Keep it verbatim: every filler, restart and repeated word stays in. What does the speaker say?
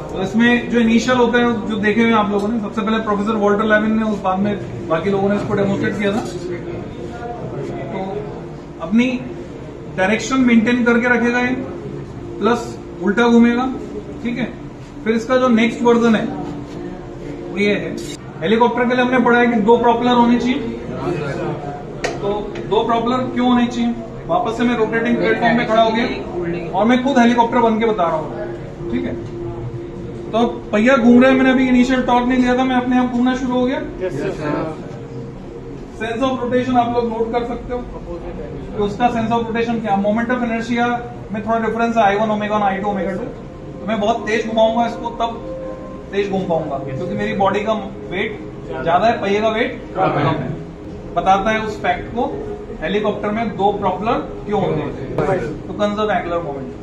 तो इसमें जो इनिशियल होता है जो देखे हुए आप लोगों ने, सबसे पहले प्रोफेसर वॉल्टर लेविन ने, उस बाद में बाकी लोगों ने इसको डेमोन्स्ट्रेट किया था। तो अपनी डायरेक्शन मेंटेन करके रखेगा ये, प्लस उल्टा घूमेगा, ठीक है। फिर इसका जो नेक्स्ट वर्जन है वो ये है। हेलीकॉप्टर के लिए हमने पढ़ा है कि दो प्रोपेलर होने चाहिए। तो दो प्रोपेलर क्यों होने चाहिए? वापस से मैं रोटेटिंग प्लेटफॉर्म पे खड़ा हो गया और मैं खुद हेलीकॉप्टर बन के बता रहा हूँ, ठीक है। तो पहिया घूम रहा है, मैंने अभी इनिशियल टॉर्क नहीं लिया था, मैं अपने आप घूमना शुरू हो गया। सेंस ऑफ रोटेशन आप लोग नोट कर सकते हो कि उसका सेंस ऑफ रोटेशन क्या, मोमेंट ऑफ इनर्शिया में थोड़ा डिफरेंस है, आई वन ओमेगा और आई टू ओमेगा टू। तो मैं बहुत तेज घुमाऊंगा इसको तब तेज घूम पाऊंगा, क्योंकि मेरी बॉडी का वेट ज्यादा है, पहिए का वेट कम है। बताता है उस फैक्ट को हेलीकॉप्टर में दो प्रोपेलर क्यों होते हैं, तो कंजर्व एंगुलर मोमेंट।